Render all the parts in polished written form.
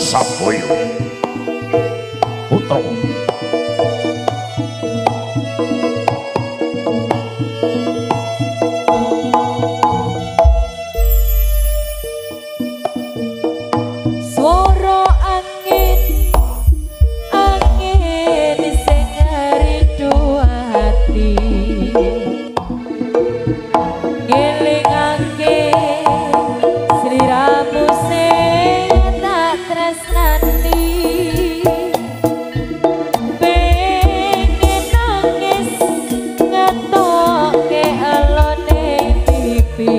Samboyo Putra Swara angin sing ngridu ati ngelingake sliramu sing tak tresnani pengen nangis ngetoke elone pipi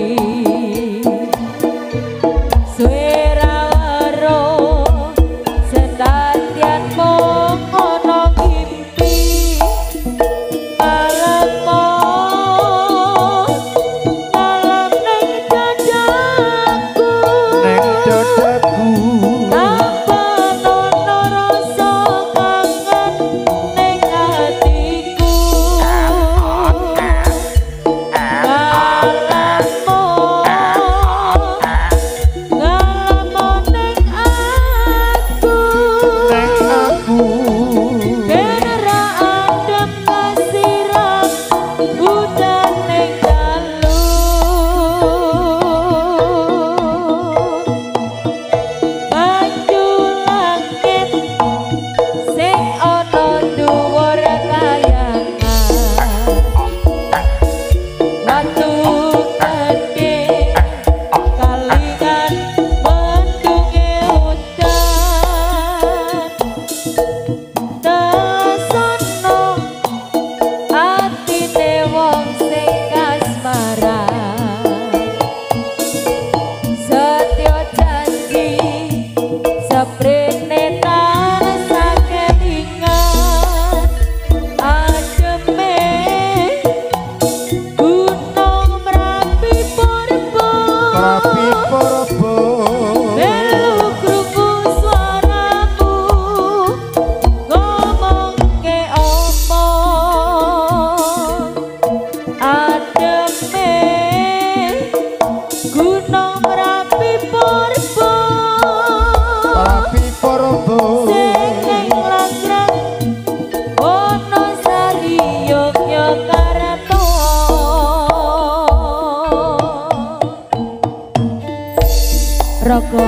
Roko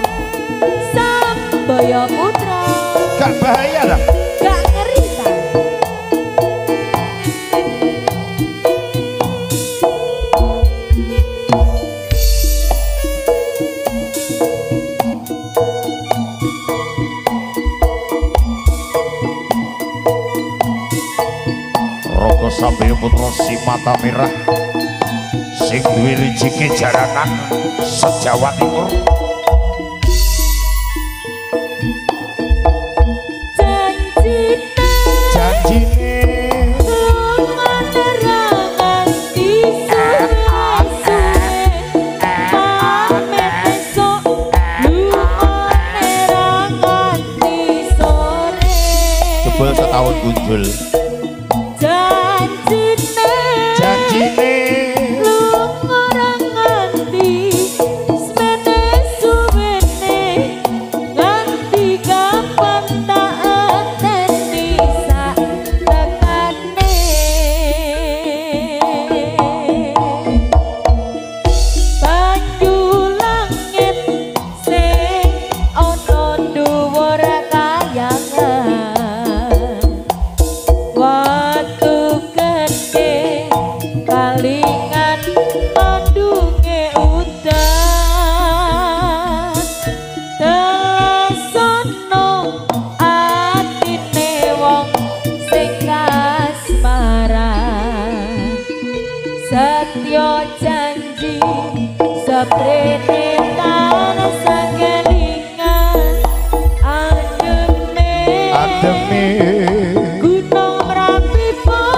Samboyo Putra gak bahaya dah gak ngeri ta Roko Samboyo Putra si mata merah sing duwe rijike jaranan sejawa timur janjine menerangan di suwe-suwe pamit esok menerangan di sore jebul setahun kunjul janjine setyo janji seprene tanah sakelingan ademe gunung Merapi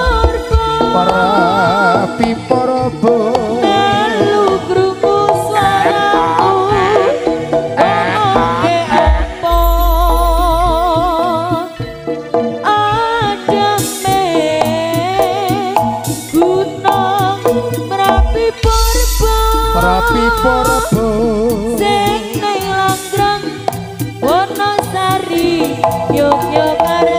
Porbo melu krungu suaramu ngomongke apa ademe gunung Merapi Porbo sing ning langgrang Sari Yogyakarta